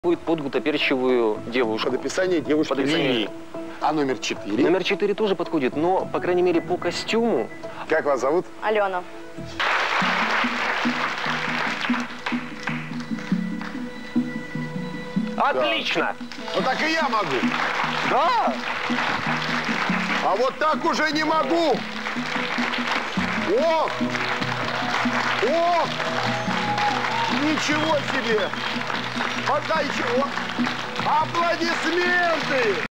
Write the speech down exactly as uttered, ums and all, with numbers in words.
Будет под гутоперчивую девушку. Под описание девушки Под описание... Лилии. А номер четыре? Номер четыре тоже подходит, но, по крайней мере, по костюму... Как вас зовут? Алена. Отлично! Да. Ну так и я могу. Да! А вот так уже не могу. О! О! Ничего себе! Пока еще... Аплодисменты!